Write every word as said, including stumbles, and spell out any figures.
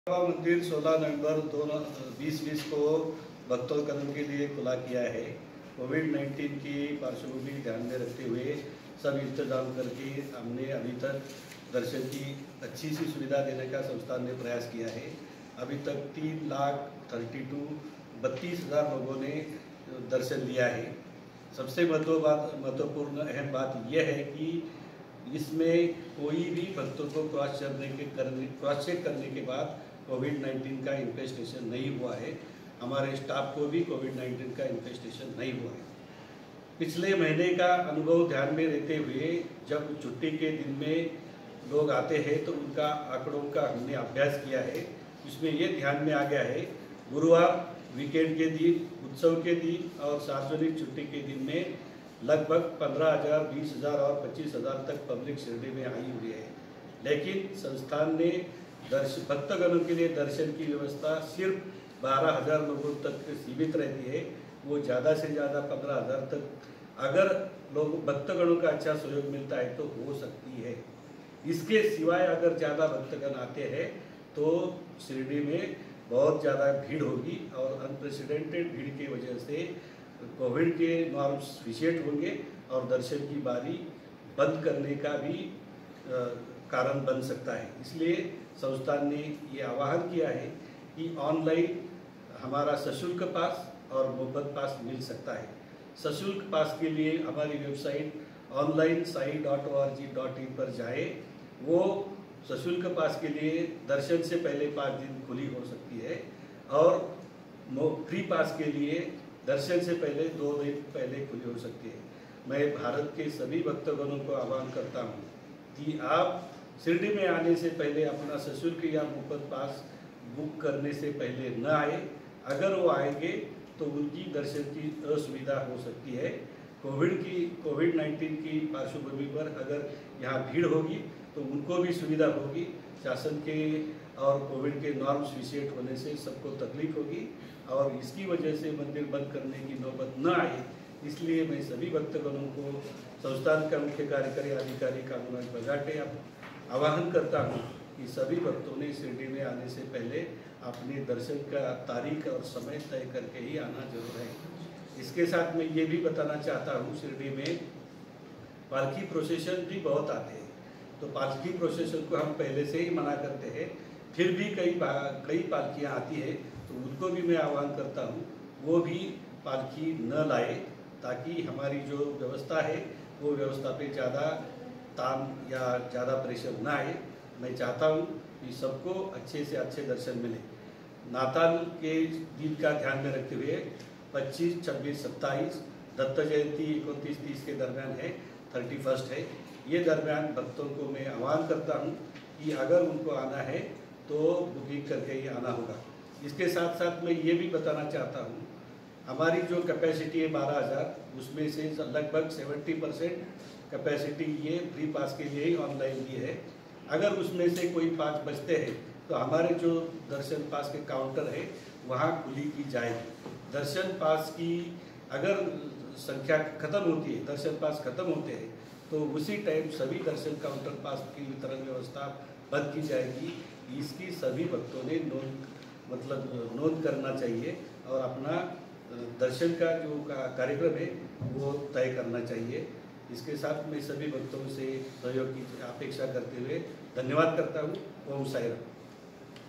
मंदिर सोलह नवंबर दो बीस बीस को भक्तों के लिए खुला किया है। कोविड नाइन्टीन की पार्श्वभूमि ध्यान में रखते हुए सब इंतजाम करके हमने अभी तक दर्शन की अच्छी सी सुविधा देने का संस्थान ने प्रयास किया है। अभी तक तीन लाख थर्टी टू बत्तीस हज़ार लोगों ने दर्शन लिया है। सबसे महत्व बात महत्वपूर्ण अहम बात यह है कि इसमें कोई भी भक्तों को क्रॉस करने के करने क्रॉस चेक करने के बाद कोविड नाइन्टीन का इन्फेस्टेशन नहीं हुआ है। हमारे स्टाफ को भी कोविड नाइन्टीन का इन्फेस्टेशन नहीं हुआ है। पिछले महीने का अनुभव ध्यान में रहते हुए जब छुट्टी के दिन में लोग आते हैं तो उनका आंकड़ों का हमने अभ्यास किया है। इसमें ये ध्यान में आ गया है, गुरुवार, वीकेंड के दिन, उत्सव के दिन और सार्वजनिक छुट्टी के दिन में लगभग पंद्रह हज़ार, बीस हज़ार और पच्चीस हज़ार तक पब्लिक शिरडी में आई हुई है। लेकिन संस्थान ने दर्शन भक्तगणों के लिए दर्शन की व्यवस्था सिर्फ बारह हज़ार लोगों तक सीमित रहती है। वो ज़्यादा से ज़्यादा पंद्रह हज़ार तक अगर लोग भक्तगणों का अच्छा सहयोग मिलता है तो हो सकती है। इसके सिवाय अगर ज़्यादा भक्तगण आते हैं तो शिरडी में बहुत ज़्यादा भीड़ होगी और अनप्रेसिडेंटेड भीड़ की वजह से कोविड के नॉर्म्स विशेष होंगे और दर्शन की बारी बंद करने का भी आ, कारण बन सकता है। इसलिए संस्थान ने ये आह्वान किया है कि ऑनलाइन हमारा सशुल्क पास और मुफ्त पास मिल सकता है। सशुल्क पास के लिए हमारी website online Sai dot O R G dot in पर जाए। वो सशुल्क पास के लिए दर्शन से पहले पाँच दिन खुली हो सकती है और फ्री पास के लिए दर्शन से पहले दो दिन पहले खुली हो सकती है। मैं भारत के सभी भक्तगणों को आह्वान करता हूँ कि आप शिरडी में आने से पहले अपना सशुल्क या मुफ्त पास बुक करने से पहले न आए। अगर वो आएंगे तो उनकी दर्शन की असुविधा हो सकती है। कोविड की कोविड नाइन्टीन की पार्श्वभूमि पर अगर यहाँ भीड़ होगी तो उनको भी सुविधा होगी। शासन के और कोविड के नॉर्म्स विशेष होने से सबको तकलीफ होगी और इसकी वजह से मंदिर बंद करने की नौबत न आए। इसलिए मैं सभी भक्तगणों को संस्थान का मुख्य कार्यकारी अधिकारी कानून बजाटे आह्वान करता हूँ कि सभी भक्तों ने शिरडी में आने से पहले अपने दर्शन का तारीख और समय तय करके ही आना जरूर है। इसके साथ मैं ये भी बताना चाहता हूँ, शिरडी में पालकी प्रोसेशन भी बहुत आते हैं। तो पालकी प्रोसेशन को हम पहले से ही मना करते हैं, फिर भी कई कई पालकियाँ आती है तो उनको भी मैं आह्वान करता हूँ वो भी पालकी न लाए, ताकि हमारी जो व्यवस्था है वो व्यवस्था पे ज़्यादा तान या ज़्यादा प्रेशर ना आए। मैं चाहता हूँ कि सबको अच्छे से अच्छे दर्शन मिले। नाताल के दिन का ध्यान में रखते हुए पच्चीस, छब्बीस, सत्ताईस दत्त जयंती इकतीस तीस के दरमियान है, थर्टी फर्स्ट है। ये दरमियान भक्तों को मैं आह्वान करता हूँ कि अगर उनको आना है तो बुकिंग करके ही आना होगा। इसके साथ साथ मैं ये भी बताना चाहता हूँ, हमारी जो कैपेसिटी है बारह हज़ार, उसमें से लगभग सत्तर परसेंट कैपेसिटी ये फ्री पास के लिए ही ऑनलाइन की है। अगर उसमें से कोई पाँच बचते हैं तो हमारे जो दर्शन पास के काउंटर है वहाँ खुली की जाएगी। दर्शन पास की अगर संख्या खत्म होती है, दर्शन पास खत्म होते हैं तो उसी टाइम सभी दर्शन काउंटर पास की वितरण व्यवस्था बंद की जाएगी। इसकी सभी भक्तों ने नोंद मतलब नोंद करना चाहिए और अपना दर्शन का जो का कार्यक्रम है वो तय करना चाहिए। इसके साथ मैं सभी भक्तों से सहयोग की अपेक्षा करते हुए धन्यवाद करता हूँ। ओम साई राम।